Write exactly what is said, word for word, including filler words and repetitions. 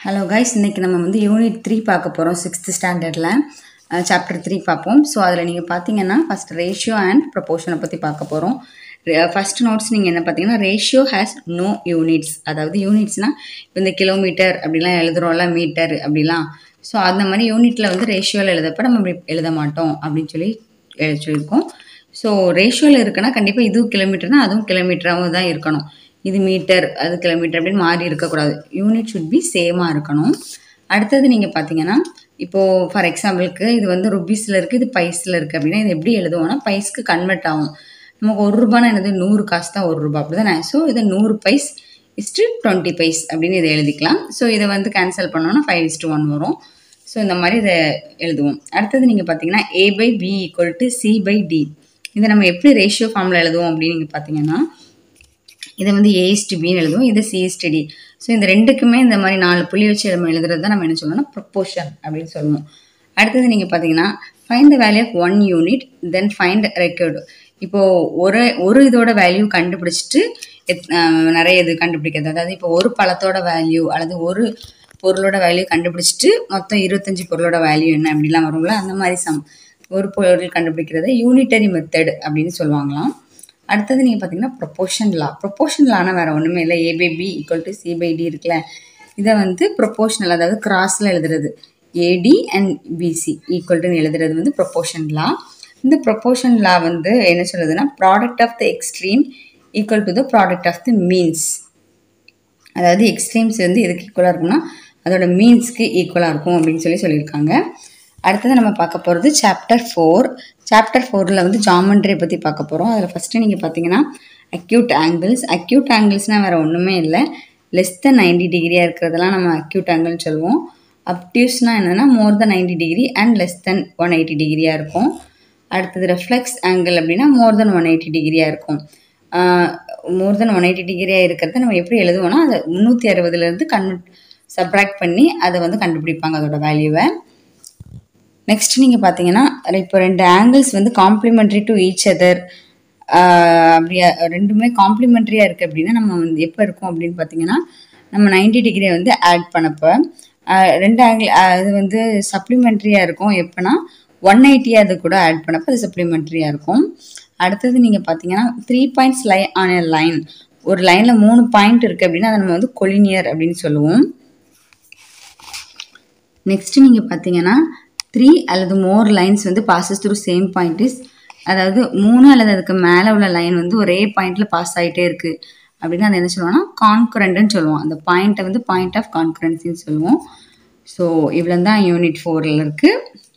Hello guys, இன்னைக்கு நம்ம வந்து யூனிட் three பார்க்க போறோம் sixth ஸ்டாண்டர்ட்ல chapter three பார்ப்போம். சோ அதுல நீங்க பாத்தீங்கன்னா first ratio and proportion பத்தி பார்க்க போறோம். First notes நீங்க என்ன பாத்தீங்கன்னா ratio has no units. அதாவது unitsனா இந்த கிலோமீட்டர் அப்படிலாம் எழுதுறோம்ல மீட்டர் அப்படிலாம். சோ அந்த மாதிரி யூனிட்ல வந்து ரேஷியோல எழுதப்ப நம்ம எழுத மாட்டோம் அப்படினு சொல்லி எழுதி சொல்லிருக்கோம். சோ ரேஷியோல இருக்குனா கண்டிப்பா இது கிலோமீட்டர்னா அதுவும் கிலோமீட்டராவும் தான் இருக்கணும். இது மீட்டர் அது கிலோமீட்டர் அப்படி மாறி இருக்க கூடாது. யூனிட் should be சேமா இருக்கணும். அடுத்து நீங்க பாத்தீங்கன்னா இப்போ ஃபார் எக்ஸாம்பிளுக்கு இது வந்து ரூபீஸ்ல இருக்கு இது பைஸ்ல இருக்கு அப்படினா இது எப்படி எழுதுவோம்னா பைஸ்க்கு கன்வெர்ட் ஆகும். நமக்கு ஒரு ரூபாய்னா என்னது நூறு காசு தான் ஒரு ரூபாய் அப்படிதானே. சோ இது நூறு பைஸ் is to twenty பைஸ் அப்படினு இத எழுதிக்கலாம். சோ இத வந்து கேன்சல் பண்ணோம்னா five is to one வரும். சோ இந்த மாதிரி இத எழுதுவோம். அடுத்து நீங்க பாத்தீங்கன்னா a by b equal to c by d. இத நம்ம எப்படி ரேஷியோ ஃபார்முலா எழுதுவோம் அப்படி நீங்க பாத்தீங்கன்னா இத வந்து a is to b ன்னு எழுதுவோம். இது c is to d. So இந்த ரெண்டுக்குமே இந்த மாதிரி நாலு புள்ளி வச்சு நம்ம எழுதுறது தான் நம்ம என்ன சொல்றோம்னா proportion அப்படினு சொல்லுவோம். அடுத்து நீங்க பாத்தீங்கன்னா find the value of one unit then find record. இப்போ ஒரு ஒரு இதோட வேல்யூ கண்டுபிடிச்சிட்டு நிறைய இது கண்டுபிடிக்கிறது. அதாவது இப்போ ஒரு பழத்தோட வேல்யூ அல்லது ஒரு பொருளோட வேல்யூ கண்டுபிடிச்சிட்டு மொத்தம் இருபத்தஞ்சு பொருளோட வேல்யூ என்ன அப்படிலாம் வரும்ல அந்த மாதிரி சம் ஒரு பொருள் கண்டுபிடிக்கிறது யூனிட்டரி மெத்தட் அப்படின்னு சொல்லுவாங்களாம். அடுத்தது நீங்க பாத்தீங்கன்னா ப்ரொபோர்ஷன் லா. ப்ரொபோர்ஷன் லானா வேற ஒண்ணுமே இல்லை. a by b equal to c by d இருக்குல்ல இதை வந்து ப்ரொபோர்ஷனல் அதாவது கிராஸ்ல எழுதுறது ad and bc equal to எழுதுறது வந்து ப்ரொபோர்ஷன் லா. இந்த ப்ரொபோர்ஷன் லா வந்து என்ன சொல்றதுன்னா product of the extreme equal to the product of the means. அதாவது எக்ஸ்ட்ரீம்ஸ் வந்து எதுக்கு ஈக்குவலா இருக்கும்னா அதோட மீன்ஸ்க்கு ஈக்குவலா இருக்கும் அப்படின்னு சொல்லி சொல்லியிருக்காங்க. அடுத்தது நம்ம பார்க்க போகிறது சாப்டர் ஃபோர். சாப்டர் ஃபோரில் வந்து ஜாமெண்ட்ரி பற்றி பார்க்க போகிறோம். அதில் ஃபஸ்ட்டு நீங்கள் பார்த்தீங்கன்னா அக்யூட் ஆங்கிள்ஸ். அக்யூட் ஆங்கிள்ஸ்னால் வேறு ஒன்றுமே இல்லை. லெஸ் தென் நைன்டி டிகிரியாக இருக்கிறதெல்லாம் நம்ம அக்யூட் ஆங்கிள்னு சொல்லுவோம். அப்டியூஸ்னால் என்னென்னா more than ninety degree and less than one eighty டிகிரியாக இருக்கும். அடுத்தது ரெஃப்ளெக்ஸ் ஆங்கிள் அப்படின்னா மோர் தென் ஒன் எயிட்டி டிகிரியாக இருக்கும். மோர் தென் ஒன் எயிட்டி டிகிரியாக இருக்கிறத நம்ம எப்படி எழுதுவோம்னா அதை முந்நூற்றி அறுபதுலேருந்து கன்வெர்ட் சப்ராக்ட் பண்ணி அதை வந்து கண்டுபிடிப்பாங்க அதோட வேல்யூவை. நெக்ஸ்ட் நீங்கள் பார்த்தீங்கன்னா இப்போ ரெண்டு ஆங்கிள்ஸ் வந்து காம்ப்ளிமெண்ட்ரி டு ஈச் அதர் அப்படியா ரெண்டுமே காம்ப்ளிமெண்ட்ரியாக இருக்குது அப்படின்னா நம்ம வந்து எப்போ இருக்கும் அப்படின்னு பார்த்தீங்கன்னா நம்ம நைன்டி டிகிரியை வந்து ஆட் பண்ணப்போ ரெண்டு ஆங்கிள் அது வந்து சப்ளிமெண்ட்ரியாக இருக்கும். எப்போனா ஒன் எயிட்டி அது கூட ஆட் பண்ணப்போ அது சப்ளிமெண்ட்ரியாக இருக்கும். அடுத்தது நீங்கள் பார்த்தீங்கன்னா three points lie on a line. ஒரு லைனில் மூணு பாயிண்ட் இருக்குது அப்படின்னா அதை நம்ம வந்து கொலினியர் அப்படின்னு சொல்லுவோம். நெக்ஸ்ட் நீங்கள் பார்த்தீங்கன்னா த்ரீ அல்லது மோர் லைன்ஸ் வந்து passes through same point is அதாவது மூணு அல்லது அதுக்கு மேலே உள்ள லைன் வந்து ஒரே பாயிண்ட்ல பாஸ் ஆகிட்டே இருக்கு அப்படின்னா அது என்ன சொல்லுவோம்னா கான்கரண்ட்னு சொல்லுவோம். அந்த பாயிண்ட்டை வந்து பாயிண்ட் ஆஃப் கான்கரன்சின்னு சொல்லுவோம். ஸோ இவ்வளோ தான் யூனிட் ஃபோரில் இருக்குது.